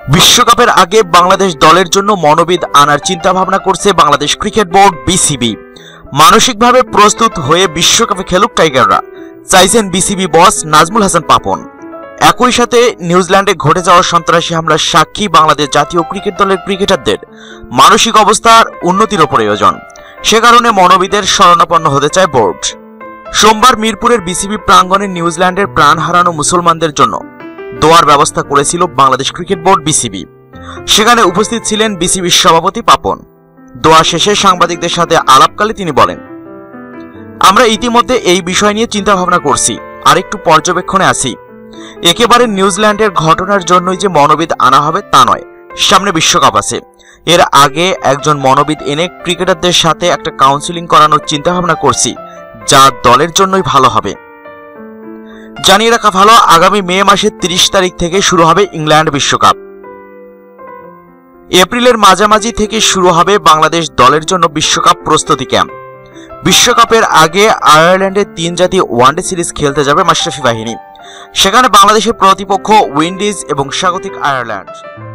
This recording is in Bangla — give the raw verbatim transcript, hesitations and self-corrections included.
বিশ্বকাপের আগে বাংলাদেশ দলের জন্য মনোবিদ আনার চিন্তা ভাবনা করছে বাংলাদেশ ক্রিকেট বোর্ড বিসিবি। মানসিকভাবে প্রস্তুত হয়ে বিশ্বকাপে খেলুক টাইগাররা, চাইছেন বিসিবি বস নাজমুল হাসান পাপন। একই সাথে নিউজিল্যান্ডে ঘটে যাওয়া সন্ত্রাসী হামলার সাক্ষী বাংলাদেশ জাতীয় ক্রিকেট দলের ক্রিকেটারদের মানসিক অবস্থার উন্নতির প্রয়োজন, সে কারণে মনোবিদের শরণাপন্ন হতে চায় বোর্ড। সোমবার মিরপুরের বিসিবি প্রাঙ্গণে নিউজিল্যান্ডের প্রাণ হারানো মুসলমানদের জন্য দোয়ার ব্যবস্থা করেছিল বাংলাদেশ ক্রিকেট বোর্ড বিসিবি। সেখানে উপস্থিত ছিলেন বিসিবির সভাপতি পাপন। দোয়া শেষে সাংবাদিকদের সাথে আলাপকালে তিনি বলেন, আমরা ইতিমধ্যে এই বিষয় নিয়ে চিন্তা ভাবনা করছি, আর একটু পর্যবেক্ষণে আছি। একেবারে নিউজিল্যান্ডের ঘটনার জন্যই যে মনোবিদ আনা হবে তা নয়, সামনে বিশ্বকাপ আছে। এর আগে একজন মনোবিদ এনে ক্রিকেটারদের সাথে একটা কাউন্সিলিং করানোর চিন্তা ভাবনা করছি, যা দলের জন্যই ভালো হবে। জানিয়ে রাখা ভালো, আগামী মে মাসের তিরিশ তারিখ থেকে শুরু হবে ইংল্যান্ড বিশ্বকাপ। এপ্রিলের মাঝামাঝি থেকে শুরু হবে বাংলাদেশ দলের জন্য বিশ্বকাপ প্রস্তুতি ক্যাম্প। বিশ্বকাপের আগে আয়ারল্যান্ডে তিন জাতীয় ওয়ানডে সিরিজ খেলতে যাবে মাশরাফি বাহিনী। সেখানে বাংলাদেশের প্রতিপক্ষ উইন্ডিজ এবং স্বাগতিক আয়ারল্যান্ড।